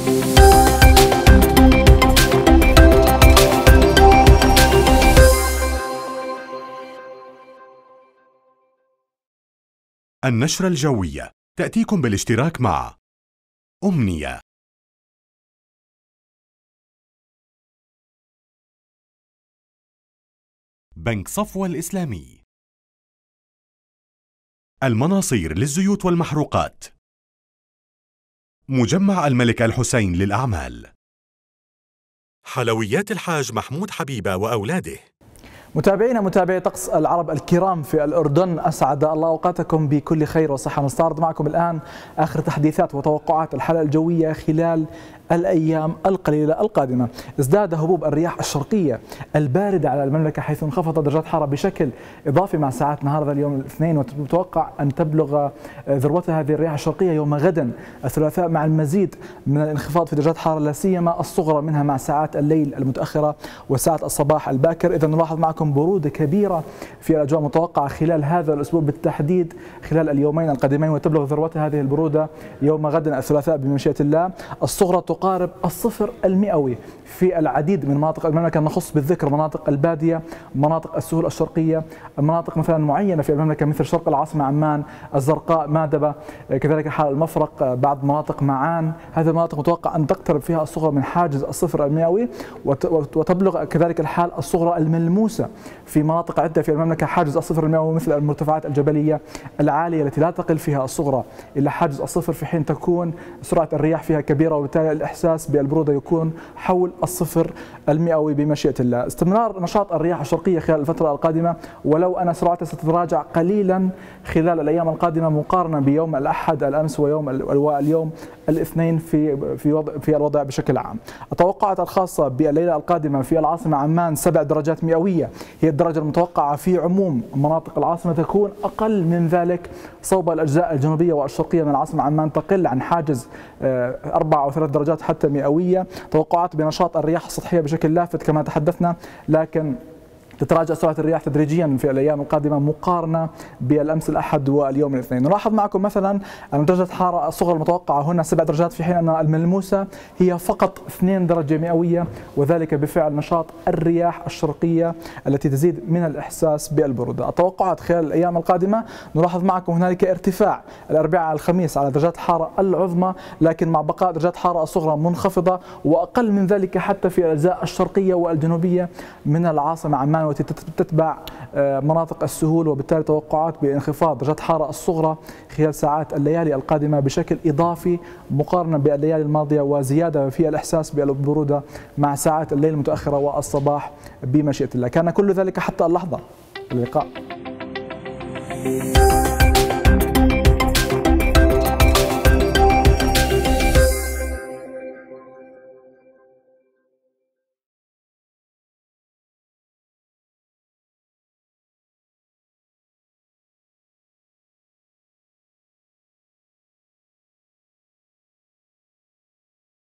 النشرة الجوية تأتيكم بالاشتراك مع أمنية، بنك صفوة الإسلامي، المناصير للزيوت والمحروقات، مجمع الملك الحسين للأعمال، حلويات الحاج محمود حبيبة وأولاده. متابعينا متابعي طقس العرب الكرام في الأردن، أسعد الله أوقاتكم بكل خير وصحة. نستعرض معكم الآن آخر تحديثات وتوقعات الحالة الجوية خلال الأيام القليلة القادمة. ازداد هبوب الرياح الشرقية الباردة على المملكة، حيث انخفضت درجات الحرارة بشكل إضافي مع ساعات نهار هذا اليوم الاثنين، ومتوقع أن تبلغ ذروتها هذه الرياح الشرقية يوم غدا الثلاثاء، مع المزيد من الانخفاض في درجات الحرارة لا سيما الصغرى منها مع ساعات الليل المتأخرة وساعات الصباح الباكر. إذا نلاحظ معكم برودة كبيرة في الأجواء المتوقعة خلال هذا الأسبوع بالتحديد خلال اليومين القادمين، وتبلغ ذروتها هذه البرودة يوم غدا الثلاثاء بمشيئة الله. الصغرى تقارب الصفر المئوي في العديد من مناطق المملكة، نخص بالذكر مناطق البادية، مناطق السهول الشرقية، مناطق مثلا معينة في المملكة مثل شرق العاصمة عمان، الزرقاء، مادبة، كذلك حال المفرق، بعض مناطق معان. هذه المناطق متوقع أن تقترب فيها الصغرى من حاجز الصفر المئوي، وتبلغ كذلك الحال الصغرى الملموسة في مناطق عدة في المملكة حاجز الصفر المئوي، مثل المرتفعات الجبلية العالية التي لا تقل فيها الصغرى إلى حاجز الصفر، في حين تكون سرعة الرياح فيها كبيرة، وبالتالي الإحساس بالبرودة يكون حول الصفر المئوي بمشيئة الله. استمرار نشاط الرياح الشرقية خلال الفترة القادمة، ولو أن سرعتها ستتراجع قليلا خلال الأيام القادمة مقارنة بيوم الأحد الأمس ويوم اليوم الاثنين في الوضع بشكل عام. التوقعات الخاصة بالليلة القادمة في العاصمة عمان 7 درجات مئوية هي الدرجة المتوقعة في عموم مناطق العاصمة، تكون أقل من ذلك صوب الأجزاء الجنوبية والشرقية من العاصمة عمان، تقل عن حاجز 4 أو 3 درجات حتى مئوية. توقعات بنشاط الرياح السطحية بشكل لافت كما تحدثنا، لكن تتراجع سرعة الرياح تدريجيا في الأيام القادمة مقارنة بالأمس الأحد واليوم الاثنين. نلاحظ معكم مثلا أن درجة الحرارة الصغرى المتوقعة هنا 7 درجات، في حين أن الملموسة هي فقط 2 درجة مئوية، وذلك بفعل نشاط الرياح الشرقية التي تزيد من الإحساس بالبرودة. التوقعات خلال الأيام القادمة نلاحظ معكم هنالك ارتفاع الأربعاء الخميس على درجات الحرارة العظمى، لكن مع بقاء درجات الحرارة الصغرى منخفضة، وأقل من ذلك حتى في الأجزاء الشرقية والجنوبية من العاصمة عمان والتي تتبع مناطق السهول، وبالتالي توقعات بانخفاض درجات الحرارة الصغرى خلال ساعات الليالي القادمة بشكل إضافي مقارنة بالليالي الماضية، وزيادة في الإحساس بالبرودة مع ساعات الليل المتأخرة والصباح بمشيئة الله. كان كل ذلك حتى اللحظة. اللقاء.